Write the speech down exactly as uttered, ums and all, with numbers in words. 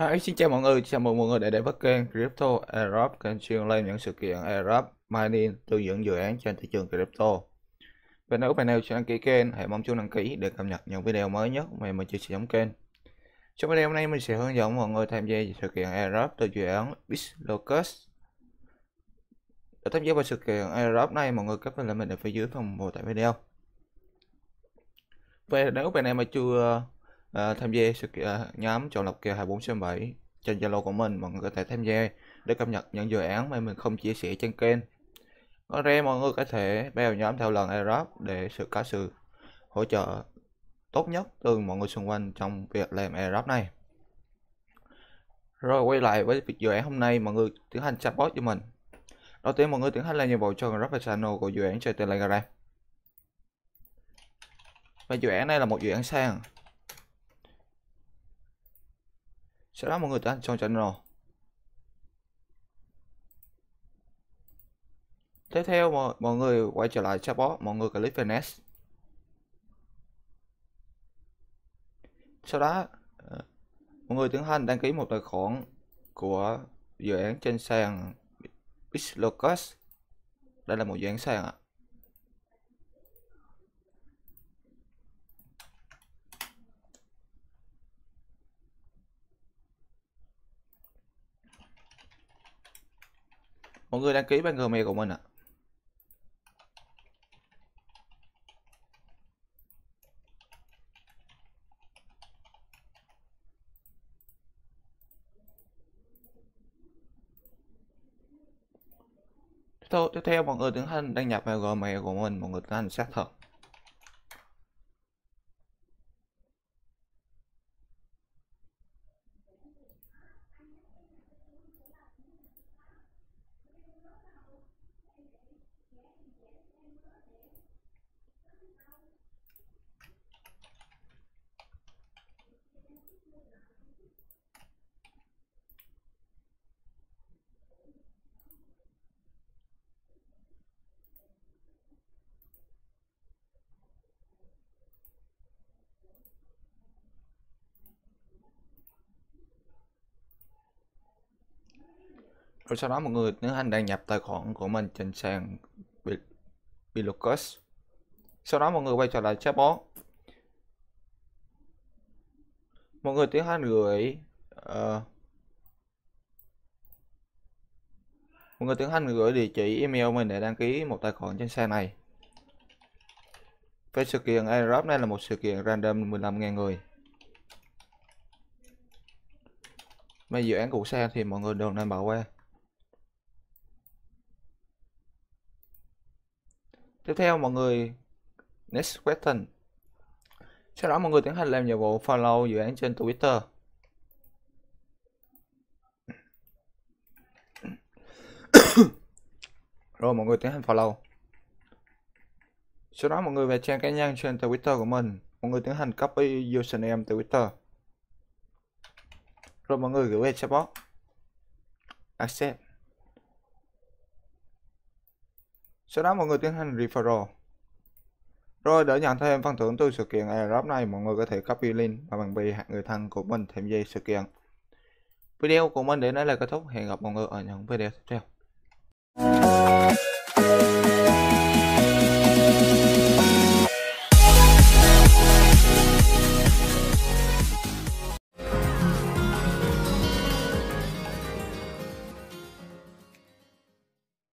Hi, xin chào mọi người, chào mừng mọi người đã đến với kênh Crypto Airdrop, kênh chuyên lên những sự kiện Airdrop, mining từ những dự án trên thị trường crypto. Và nếu bạn nào chưa đăng ký kênh, hãy bấm chuông đăng ký để cập nhật những video mới nhất mà mình chia sẻ trong kênh. Trong video hôm nay mình sẽ hướng dẫn mọi người tham gia sự kiện Airdrop từ dự án BitLocus. Để tham gia vào sự kiện Airdrop này, mọi người copy lại mình ở phía dưới phần mô tả video. Và nếu bạn nào mà chưa À, tham gia sự kiện à, nhóm chọn lọc kèo hai bốn sáu bảy trên Zalo của mình, mọi người có thể tham gia để cập nhật những dự án mà mình không chia sẻ trên kênh. Ngoài ra mọi người có thể vào nhóm theo lần Airdrop để sự có sự hỗ trợ tốt nhất từ mọi người xung quanh trong việc làm Airdrop này. Rồi quay lại với việc dự án hôm nay, mọi người tiến hành chatbot cho mình. Đầu tiên mọi người tiến hành làm nhiệm vụ cho group và channel của dự án trên Telegram. Và dự án này là một dự án sàn. Sau đó mọi người tiến hành chọn channel. Tiếp theo mọi, mọi người quay trở lại chatbot, mọi người click vào next. Sau đó mọi người tiến hành đăng ký một tài khoản của dự án trên sàn BitLocus. Đây là một dự án sàn ạ. Mọi người đăng ký bằng Gmail của mình ạ. Tiếp, tiếp theo mọi người tiến hành đăng nhập vào Gmail của mình, mọi người tiến hành xác thực. Rồi sau đó mọi người tiến hành đăng nhập tài khoản của mình trên sàn BitLocus. Sau đó mọi người quay trở lại chatbot. Mọi người tiến hành gửi uh, mọi người tiến hành gửi địa chỉ email mình để đăng ký một tài khoản trên sàn này. Về sự kiện Airdrop này là một sự kiện random mười lăm nghìn người. Về dự án của sàn thì mọi người đừng nên bỏ qua. Tiếp theo mọi người next question. Sau đó mọi người tiến hành làm nhiệm vụ follow dự án trên Twitter. Rồi mọi người tiến hành follow. Sau đó mọi người về trang cá nhân trên Twitter của mình, mọi người tiến hành copy username Twitter. Rồi mọi người gửi về chatbot. Accept. Sau đó mọi người tiến hành referral. Rồi để nhận thêm phần thưởng từ sự kiện Airdrop này, mọi người có thể copy link và bằng bì hạt người thân của mình tham gia sự kiện. Video của mình đến đây là kết thúc. Hẹn gặp mọi người ở những video tiếp theo.